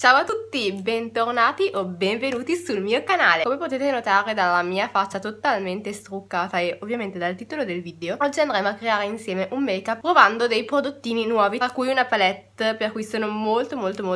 Ciao a tutti, bentornati o benvenuti sul mio canale. Come potete notare dalla mia faccia totalmente struccata e ovviamente dal titolo del video, oggi andremo a creare insieme un make-up provando dei prodottini nuovi, tra cui una palette per cui sono molto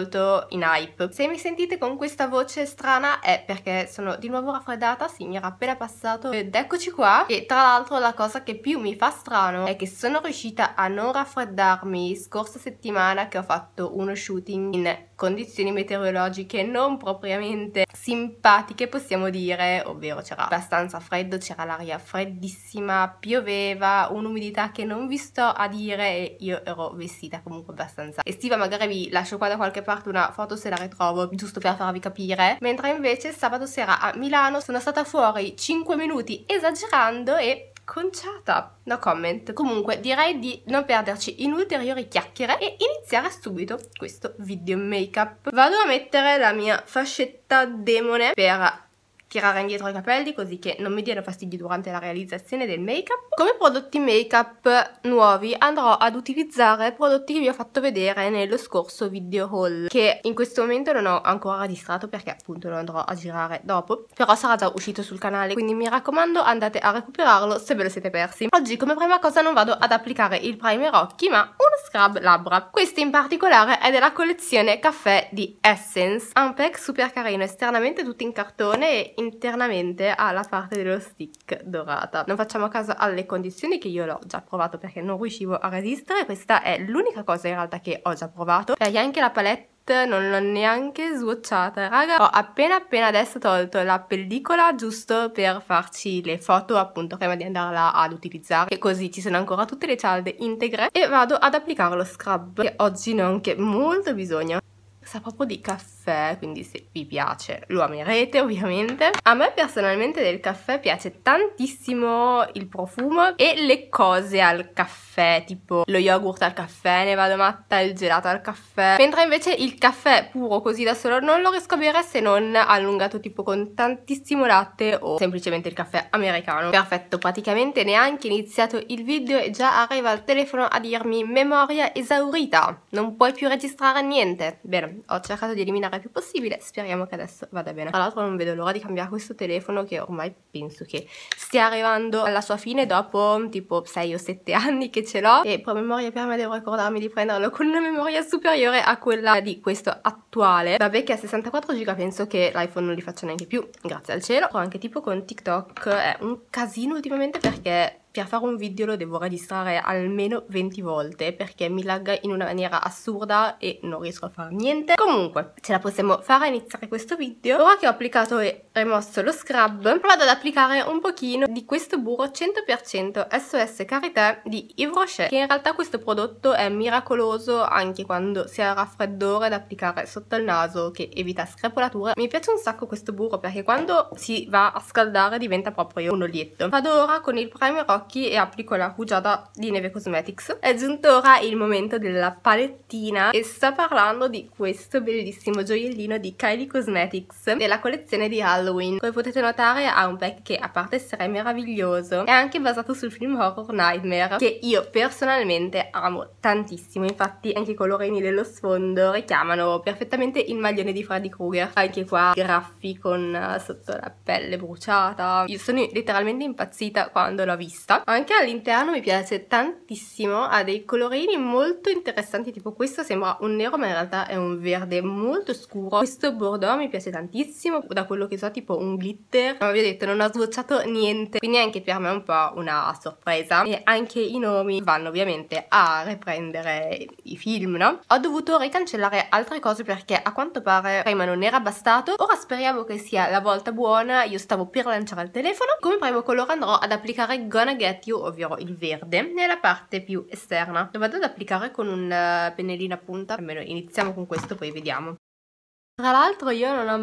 in hype. Se mi sentite con questa voce strana è perché sono di nuovo raffreddata, sì, mi era appena passato ed eccoci qua. E tra l'altro la cosa che più mi fa strano è che sono riuscita a non raffreddarmi scorsa settimana che ho fatto uno shooting in condizioni meteorologiche non propriamente simpatiche, possiamo dire, ovvero c'era abbastanza freddo, c'era l'aria freddissima, pioveva, un'umidità che non vi sto a dire e io ero vestita comunque abbastanza estiva. Magari vi lascio qua da qualche parte una foto se la ritrovo, giusto per farvi capire. Mentre invece sabato sera a Milano sono stata fuori 5 minuti esagerando e conciata, no comment. Comunque direi di non perderci in ulteriori chiacchiere e iniziare subito questo video make-up. Vado a mettere la mia fascetta demone per tirare indietro i capelli così che non mi diano fastidio durante la realizzazione del make-up. Come prodotti make-up nuovi andrò ad utilizzare prodotti che vi ho fatto vedere nello scorso video haul, che in questo momento non ho ancora registrato perché appunto lo andrò a girare dopo, però sarà già uscito sul canale, quindi mi raccomando andate a recuperarlo se ve lo siete persi. Oggi come prima cosa non vado ad applicare il primer occhi ma uno scrub labbra. Questo in particolare è della collezione caffè di Essence, ha un pack super carino, esternamente tutto in cartone e internamente ha la parte dello stick dorata. Non facciamo caso alle condizioni che io l'ho già provato perché non riuscivo a resistere. Questa è l'unica cosa in realtà che ho già provato, perché anche la palette non l'ho neanche swatchata, raga. Ho appena adesso tolto la pellicola giusto per farci le foto appunto prima di andarla ad utilizzare, e così ci sono ancora tutte le cialde integre e vado ad applicare lo scrub che oggi ne ho anche molto bisogno. Sa proprio di caffè, quindi se vi piace lo amerete ovviamente. A me personalmente del caffè piace tantissimo il profumo e le cose al caffè, tipo lo yogurt al caffè, ne vado matta, il gelato al caffè. Mentre invece il caffè puro così da solo non lo riesco a bere se non allungato tipo con tantissimo latte o semplicemente il caffè americano. Perfetto, praticamente neanche iniziato il video e già arriva il telefono a dirmi memoria esaurita, non puoi più registrare niente. Bene, ho cercato di eliminare il più possibile, speriamo che adesso vada bene. Tra l'altro non vedo l'ora di cambiare questo telefono che ormai penso che stia arrivando alla sua fine dopo tipo 6 o 7 anni che ce l'ho, e promemoria per me devo ricordarmi di prenderlo con una memoria superiore a quella di questo attuale. Vabbè che a 64 giga penso che l'iPhone non li faccia neanche più, grazie al cielo. Ho anche tipo con TikTok è un casino ultimamente perché per fare un video lo devo registrare almeno 20 volte perché mi lagga in una maniera assurda e non riesco a fare niente. Comunque ce la possiamo fare a iniziare questo video. Ora che ho applicato e rimosso lo scrub, vado ad applicare un pochino di questo burro 100% SOS Karité di Yves Rocher, che in realtà questo prodotto è miracoloso anche quando si ha raffreddore, da applicare sotto il naso che evita screpolature. Mi piace un sacco questo burro perché quando si va a scaldare diventa proprio un olietto. Vado ora con il primer occhi e applico la rugiada di Neve Cosmetics. È giunto ora il momento della palettina e sto parlando di questo bellissimo gioiellino di Kylie Cosmetics della collezione di Halloween. Come potete notare ha un pack che, a parte essere meraviglioso, è anche basato sul film horror Nightmare, che io personalmente amo tantissimo. Infatti anche i colorini dello sfondo richiamano perfettamente il maglione di Freddy Krueger. Anche qua graffi con sotto la pelle bruciata. Io sono letteralmente impazzita quando l'ho vista. Anche all'interno mi piace tantissimo, ha dei colorini molto interessanti, tipo questo sembra un nero ma in realtà è un verde molto scuro. Questo bordeaux mi piace tantissimo, da quello che so tipo un glitter. Come vi ho detto non ho swatchato niente, quindi anche per me è un po' una sorpresa, e anche i nomi vanno ovviamente a riprendere i film, no? Ho dovuto ricancellare altre cose perché a quanto pare prima non era bastato. Ora speriamo che sia la volta buona. Io stavo per lanciare il telefono. Come primo colore andrò ad applicare Gonna Get You, ovvero il verde, nella parte più esterna. Lo vado ad applicare con un pennellino a punta, almeno iniziamo con questo poi vediamo. Tra l'altro io non ho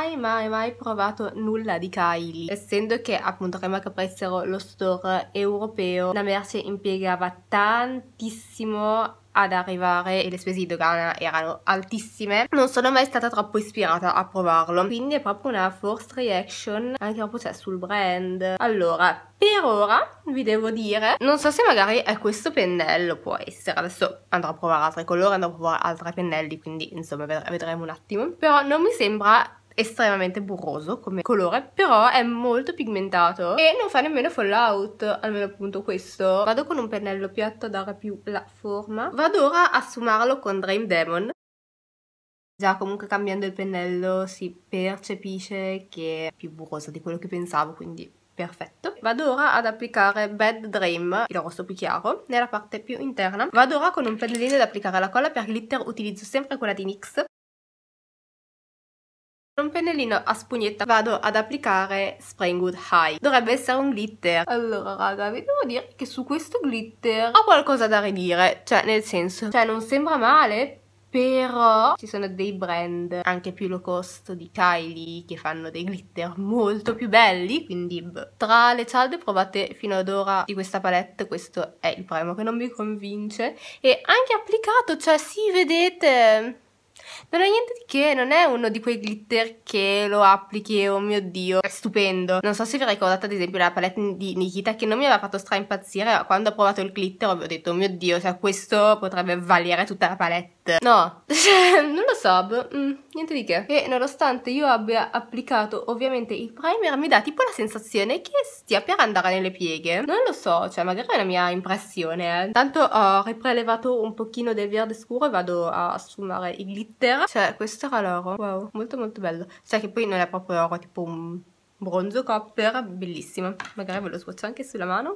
mai provato nulla di Kylie, essendo che appunto prima che aprissero lo store europeo la merce impiegava tantissimo ad arrivare e le spese di dogana erano altissime, non sono mai stata troppo ispirata a provarlo, quindi è proprio una first reaction anche proprio cioè sul brand. Allora, per ora vi devo dire, non so se magari è questo pennello, può essere, adesso andrò a provare altri colori, andrò a provare altri pennelli, quindi insomma vedremo un attimo, però non mi sembra estremamente burroso come colore, però è molto pigmentato e non fa nemmeno fallout, almeno appunto questo. Vado con un pennello piatto a dare più la forma, vado ora a sfumarlo con Dream Demon. Già comunque cambiando il pennello si percepisce che è più burroso di quello che pensavo, quindi perfetto. Vado ora ad applicare Bad Dream, il rosso più chiaro, nella parte più interna. Vado ora con un pennellino ad applicare la colla, per glitter utilizzo sempre quella di NYX. Con un pennellino a spugnetta vado ad applicare Springwood High. Dovrebbe essere un glitter. Allora raga, vi devo dire che su questo glitter ho qualcosa da ridire, cioè nel senso, cioè non sembra male, però ci sono dei brand anche più low cost di Kylie che fanno dei glitter molto più belli, quindi tra le cialde provate fino ad ora di questa palette questo è il primo che non mi convince, e anche applicato, cioè sì, vedete, non è niente di che, non è uno di quei glitter che lo applichi e oh mio dio, è stupendo. Non so se vi ricordate ad esempio la palette di Nikita che non mi aveva fatto stra impazzire, quando ho provato il glitter ho detto oh mio dio, cioè questo potrebbe valere tutta la palette. No, non lo so, niente di che. E nonostante io abbia applicato ovviamente il primer, mi dà tipo la sensazione che stia per andare nelle pieghe. Non lo so, cioè magari è una mia impressione. Tanto ho riprelevato un pochino del verde scuro e vado a sfumare il glitter. Cioè questo era l'oro, wow, molto molto bello. Cioè che poi non è proprio oro, è tipo un bronzo copper, bellissimo. Magari ve lo swatcho anche sulla mano.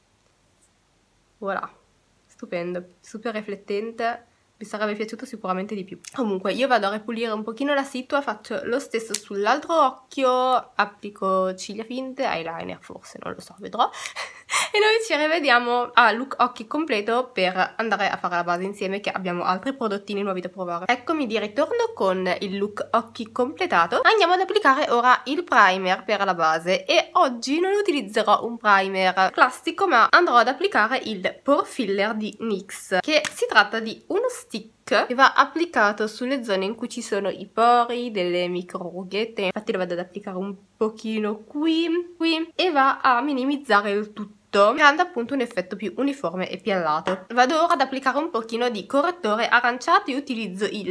Voilà, stupendo, super riflettente. Vi sarebbe piaciuto sicuramente di più. Comunque io vado a ripulire un pochino la situa, faccio lo stesso sull'altro occhio, applico ciglia finte, eyeliner forse, non lo so, vedrò. E noi ci rivediamo a look occhi completo per andare a fare la base insieme, che abbiamo altri prodottini nuovi da provare. Eccomi di ritorno con il look occhi completato. Andiamo ad applicare ora il primer per la base, e oggi non utilizzerò un primer classico ma andrò ad applicare il Pore Filler di NYX, che si tratta di uno stick che va applicato sulle zone in cui ci sono i pori, delle micro rughette. Infatti lo vado ad applicare un pochino qui e va a minimizzare il tutto, creando appunto un effetto più uniforme e piallato. Vado ora ad applicare un pochino di correttore aranciato e utilizzo il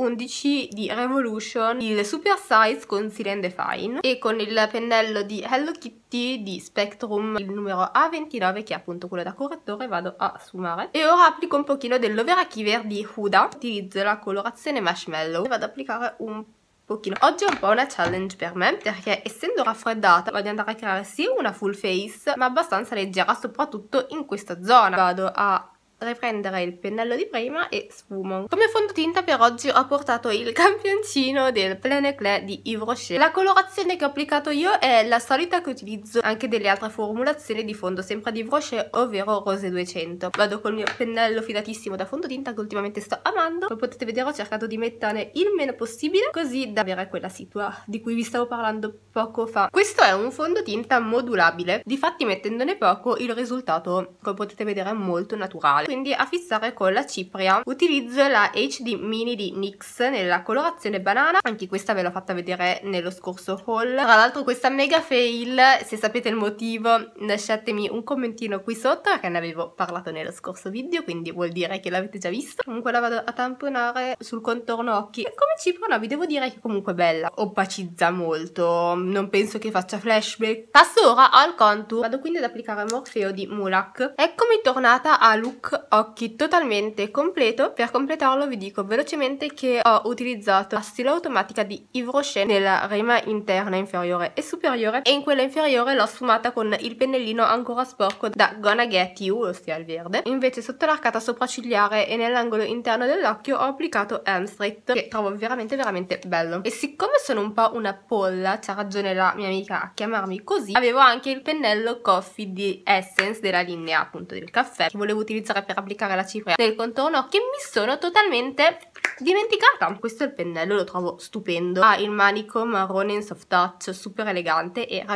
C11 di Revolution, il Super Size Conceal and Define, e con il pennello di Hello Kitty di Spectrum, il numero A29, che è appunto quello da correttore, vado a sfumare. E ora applico un pochino dell'Overachiver di Huda, utilizzo la colorazione Marshmallow e vado ad applicare un pochino. Oggi è un po' una challenge per me, perché essendo raffreddata voglio andare a creare sì una full face ma abbastanza leggera, soprattutto in questa zona. Vado a riprendere il pennello di prima e sfumo. Come fondotinta per oggi ho portato il campioncino del Plein Éclat di Yves Rocher. La colorazione che ho applicato io è la solita che utilizzo anche delle altre formulazioni di fondo sempre di Yves Rocher, ovvero Rose 200. Vado col mio pennello fidatissimo da fondotinta che ultimamente sto amando. Come potete vedere ho cercato di metterne il meno possibile, così da avere quella situa di cui vi stavo parlando poco fa. Questo è un fondotinta modulabile, difatti mettendone poco il risultato, come potete vedere, è molto naturale. Quindi a fissare con la cipria utilizzo la HD Mini di NYX nella colorazione banana, anche questa ve l'ho fatta vedere nello scorso haul. Tra l'altro questa mega fail, se sapete il motivo lasciatemi un commentino qui sotto, perché ne avevo parlato nello scorso video, quindi vuol dire che l'avete già visto. Comunque la vado a tamponare sul contorno occhi, e come cipria no, vi devo dire che comunque è bella, opacizza molto, non penso che faccia flashback. Passo ora al contour, vado quindi ad applicare Morpheo di Mulac. Eccomi tornata a look occhi totalmente completo. Per completarlo vi dico velocemente che ho utilizzato la stilo automatica di Yves Rocher nella rima interna inferiore e superiore, e in quella inferiore l'ho sfumata con il pennellino ancora sporco da Gonna Get You, ossia il verde. Invece sotto l'arcata sopraccigliare e nell'angolo interno dell'occhio ho applicato Amstrait, che trovo veramente veramente bello. E siccome sono un po' una polla, c'ha ragione la mia amica a chiamarmi così, avevo anche il pennello Coffee di Essence della linea appunto del caffè, che volevo utilizzare per applicare la cipria nel contorno, che mi sono totalmente dimenticata. Questo è il pennello, lo trovo stupendo, ha il manico marrone in soft touch super elegante e raga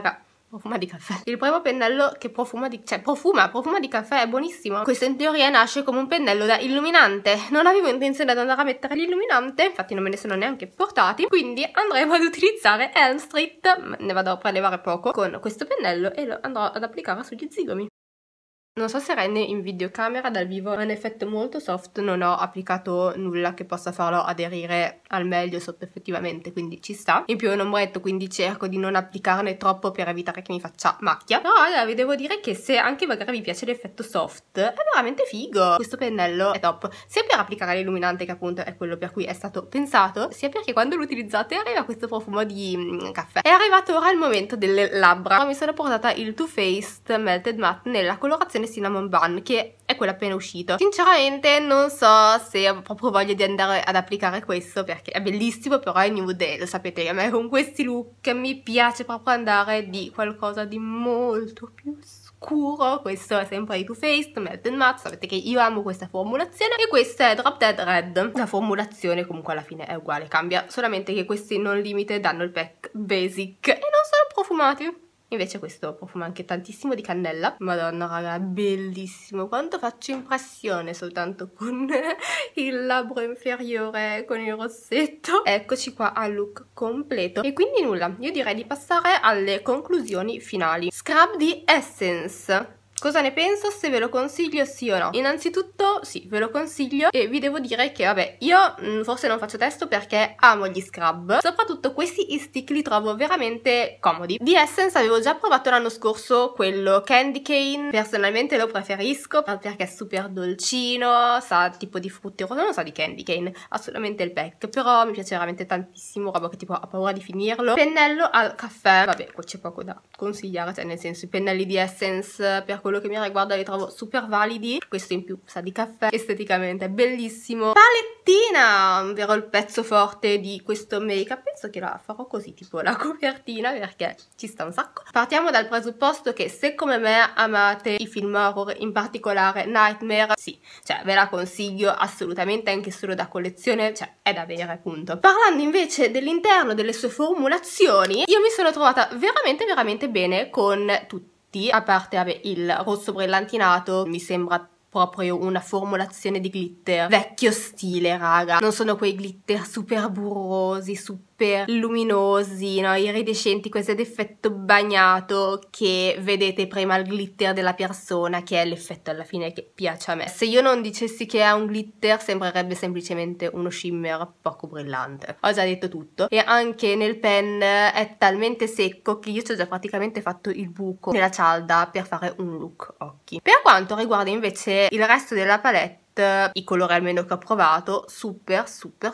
Profuma di caffè. Il primo pennello che profuma di caffè, è buonissimo. Questo in teoria nasce come un pennello da illuminante. Non avevo intenzione di andare a mettere l'illuminante, infatti non me ne sono neanche portati, quindi andremo ad utilizzare Elm Street, ne vado a prelevare poco, con questo pennello e lo andrò ad applicare sugli zigomi. Non so se rende in videocamera, dal vivo è un effetto molto soft, non ho applicato nulla che possa farlo aderire al meglio sotto effettivamente, quindi ci sta. In più è un ombretto, quindi cerco di non applicarne troppo per evitare che mi faccia macchia. Però allora, vi devo dire che se anche magari vi piace l'effetto soft, è veramente figo. Questo pennello è top, sia per applicare l'illuminante, che appunto è quello per cui è stato pensato, sia perché quando lo utilizzate arriva questo profumo di caffè. È arrivato ora il momento delle labbra. Mi sono portata il Too Faced Melted Matte nella colorazione Cinnamon Bun, che è quello appena uscito. Sinceramente non so se ho proprio voglia di andare ad applicare questo, perché è bellissimo, però è nude, lo sapete, a me con questi look mi piace proprio andare di qualcosa di molto più scuro. Questo è sempre di Too Faced Melted Matte, sapete che io amo questa formulazione, e questa è Drop Dead Red. La formulazione comunque alla fine è uguale, cambia solamente che questi non limited danno il pack basic e non sono profumati. Invece questo profuma anche tantissimo di cannella. Madonna raga, bellissimo. Quanto faccio impressione soltanto con il labbro inferiore, con il rossetto. Eccoci qua al look completo. E quindi nulla, io direi di passare alle conclusioni finali. Scrub di Essence. Cosa ne penso? Se ve lo consiglio sì o no? Innanzitutto sì, ve lo consiglio, e vi devo dire che vabbè, io forse non faccio testo perché amo gli scrub, soprattutto questi stick li trovo veramente comodi. Di Essence avevo già provato l'anno scorso quello Candy Cane, personalmente lo preferisco perché è super dolcino, sa tipo di frutti rosa, non sa di Candy Cane, assolutamente il pack, però mi piace veramente tantissimo, roba che tipo ho paura di finirlo. Pennello al caffè, vabbè, qua c'è poco da consigliare, cioè nel senso i pennelli di Essence per quello che mi riguarda li trovo super validi. Questo in più sa di caffè, esteticamente è bellissimo. Palettina, ovvero il pezzo forte di questo make up. Penso che la farò così, tipo la copertina, perché ci sta un sacco. Partiamo dal presupposto che se come me amate i film horror, in particolare Nightmare, sì, cioè ve la consiglio assolutamente, anche solo da collezione, cioè è da bere, appunto. Parlando invece dell'interno, delle sue formulazioni, io mi sono trovata veramente bene con tutti. A parte, vabbè, il rosso brillantinato mi sembra proprio una formulazione di glitter vecchio stile, raga. Non sono quei glitter super burrosi, super luminosi, no? Iridescenti, questo è l'effetto bagnato che vedete prima il glitter della persona, che è l'effetto alla fine che piace a me. Se io non dicessi che è un glitter, sembrerebbe semplicemente uno shimmer poco brillante. Ho già detto tutto. E anche nel pen è talmente secco che io ci ho già praticamente fatto il buco nella cialda per fare un look occhi. Per quanto riguarda invece il resto della palette, i colori almeno che ho provato, super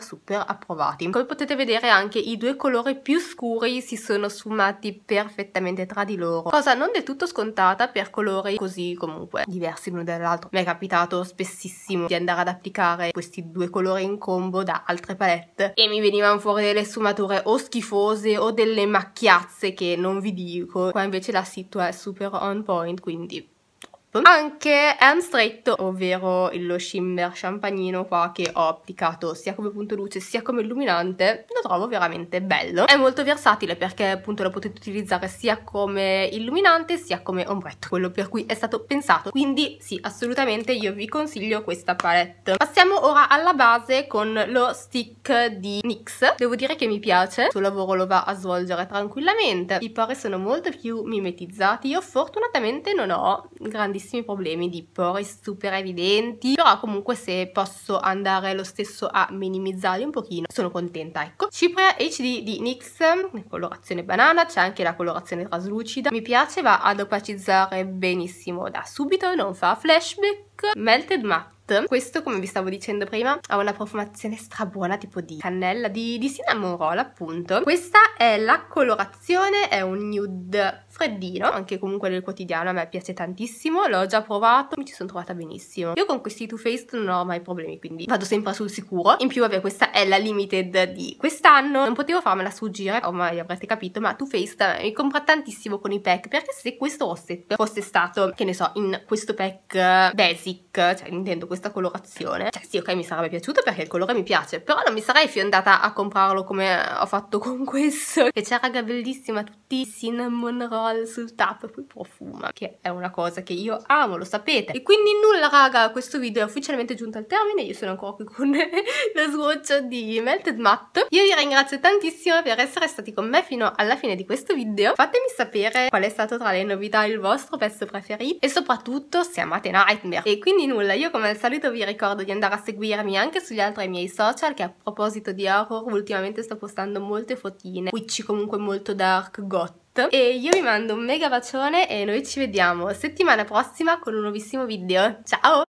approvati. Come potete vedere anche i due colori più scuri si sono sfumati perfettamente tra di loro, cosa non del tutto scontata per colori così comunque diversi l'uno dall'altro. Mi è capitato spessissimo di andare ad applicare questi due colori in combo da altre palette e mi venivano fuori delle sfumature o schifose o delle macchiazze che non vi dico. Qua invece la situa è super on point, quindi anche Elm Street, ovvero lo shimmer champagnino qua che ho applicato sia come punto luce sia come illuminante, lo trovo veramente bello. È molto versatile perché appunto lo potete utilizzare sia come illuminante sia come ombretto, quello per cui è stato pensato, quindi sì, assolutamente io vi consiglio questa palette. Passiamo ora alla base con lo stick di NYX. Devo dire che mi piace, il suo lavoro lo va a svolgere tranquillamente, i pori sono molto più mimetizzati. Io fortunatamente non ho grandissimi problemi di pori super evidenti, però comunque se posso andare lo stesso a minimizzarli un pochino sono contenta, ecco. Cipria HD di NYX, colorazione banana, c'è anche la colorazione traslucida, mi piace, va ad opacizzare benissimo da subito, non fa flashback. Melted Matte, questo come vi stavo dicendo prima ha una profumazione strabuona tipo di cannella, di cinnamon roll appunto. Questa è la colorazione, è un nude freddino, anche comunque nel quotidiano a me piace tantissimo, l'ho già provato, mi ci sono trovata benissimo. Io con questi Too Faced non ho mai problemi, quindi vado sempre sul sicuro. In più vabbè, questa è la limited di quest'anno, non potevo farmela sfuggire, ormai avrete capito, ma Too Faced mi compra tantissimo con i pack, perché se questo rossetto fosse stato, che ne so, in questo pack basic, cioè intendo questa colorazione, cioè sì, ok, mi sarebbe piaciuto perché il colore mi piace, però non mi sarei fiondata a comprarlo come ho fatto con questo, che c'è, raga, bellissima, tutti cinnamon roll roll sul tappo e poi profuma, che è una cosa che io amo, lo sapete. E quindi nulla raga, questo video è ufficialmente giunto al termine, io sono ancora qui con lo swatch di Melted Matte. Io vi ringrazio tantissimo per essere stati con me fino alla fine di questo video. Fatemi sapere qual è stato tra le novità il vostro pezzo preferito e soprattutto se amate Nightmare. E quindi nulla, io come al solito vi ricordo di andare a seguirmi anche sugli altri miei social, che a proposito di horror ultimamente sto postando molte fotine, witchy comunque molto dark, goth. E io vi mando un mega bacione e noi ci vediamo settimana prossima con un nuovissimo video. Ciao!